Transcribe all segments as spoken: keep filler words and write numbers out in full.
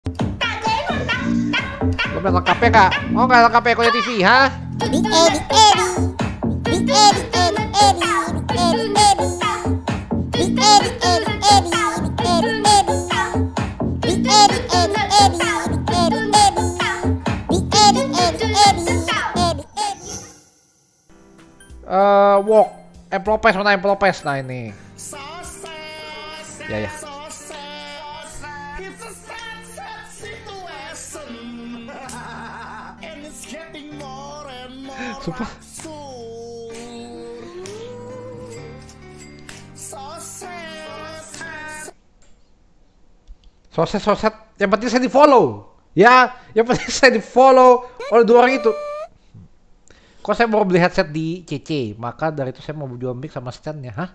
Lo main lengkapnya kak? Mau nggak lengkapnya Koya T V, ha? Big Edi Edi, Big Edi Edi Edi, Big Edi Edi, Big Edi Edi Edi, Big Edi Edi, Big Edi Edi Edi, Big Edi Edi, Big Edi Edi Edi, Edi Edi. Eh, walk, Emplopes mana Emplopes? Nah ini. Ya ya. Sumpah. Soset soset, yang penting saya di follow, ya, yang penting saya di follow oleh dua orang itu. Kok saya mau beli headset di C C, maka dari itu saya mau jual mic sama standnya, hah?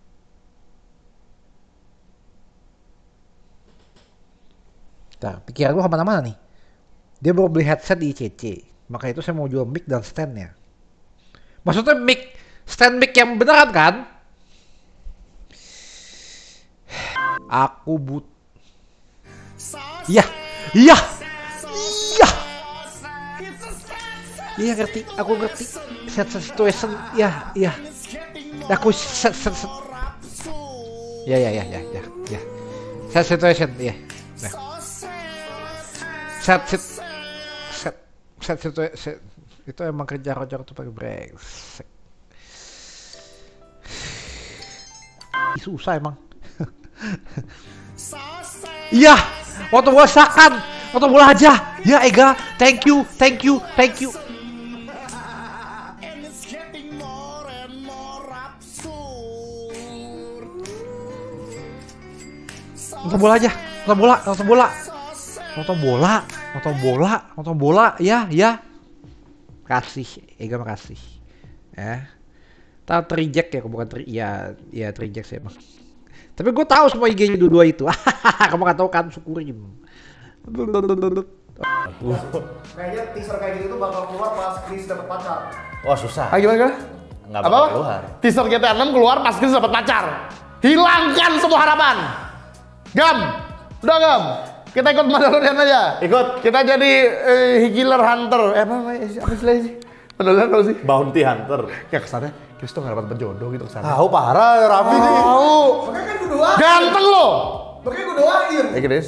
Nah, pikiran gua kemana-mana nih. Dia baru beli headset di C C, maka itu saya mau jual mic dan standnya. Maksudnya mic, stand mic yang beneran kan? Aku but. Iya, iya, iya. Iya ngerti, aku ngerti. Set set situation, iya, iya. Aku set set set. Ya ya ya ya ya ya. Set situation, iya. Nah. Set set set set situation. Itu emang kerja Roger tuh pakai brengsek. Susah emang. Iya, waktu gua sakan, waktu bola aja. Ya Ega, thank you, thank you, thank you. Nonton bola aja, nonton bola, nonton bola, nonton bola, nonton bola, nonton bola, ya, ya. Kasih, Ega makasih. Ya, tak terreject ya, bukan ter, ya, ya terreject sih emang. Tapi gue tahu semua I G-nya dua-dua itu. Kamu nggak tahu kan, syukurin. Kayaknya teaser kayak gitu tuh bakal keluar pas Chris dapet pacar. Wah susah. Ah gimana gimana? Nggak bakal Apa? keluar. Teaser G T A enam keluar pas Chris dapet pacar. Hilangkan semua harapan. Gam, udah Gam. Kita ikut Mandalorian aja. Ikut. Kita jadi eh, Killer Hunter. Eh apa namanya? Apa istilahnya sih? Mandalorian apa sih? Bounty Hunter. Ya kesannya Chris tuh nggak dapat berjodoh gitu kesannya. Tahu parah Raffi nih. Tahu. Makanya kan gue doain. Ganteng lo. Makanya gue doain. Eh Chris.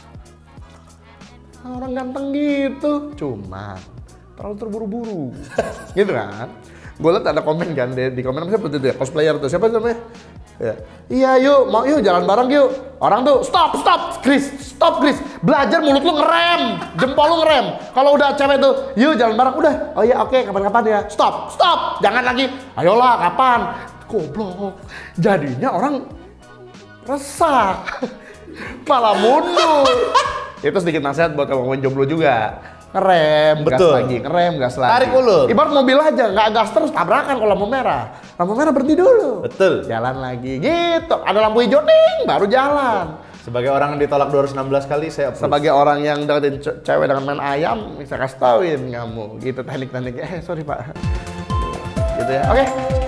Orang ganteng gitu. Cuma terlalu terburu-buru. Gitu kan. Gue liat ada komen kan di, di komen siapa tuh ya? Cosplayer tuh siapa namanya? Ya. Iya yuk, mau yuk jalan bareng yuk. Orang tuh stop, stop, Chris, stop Chris. Belajar mulut lu ngerem, jempol lu ngerem. Kalau udah cewek tuh, yuk jalan bareng udah. Oh iya oke, okay, kapan-kapan ya. Stop, stop. Jangan lagi. Ayolah, kapan? Goblok. Jadinya orang resah. Malah mundur. Itu sedikit nasihat buat kamu jomblo juga. Ngerem, gas Betul. lagi, ngerem, gas lagi. Tarik ulur. Ibarat mobil aja, nggak gas terus, tabrakan kalau lampu merah. Lampu merah berhenti dulu. Betul. Jalan lagi, gitu. Ada lampu hijau, ding, baru jalan. Sebagai orang yang ditolak dua ratus enam belas kali, saya approve. Sebagai orang yang deketin ce- cewek dengan main ayam, bisa kasih tauin kamu. Gitu teknik-tekniknya. Eh, sorry pak. Gitu ya, oke.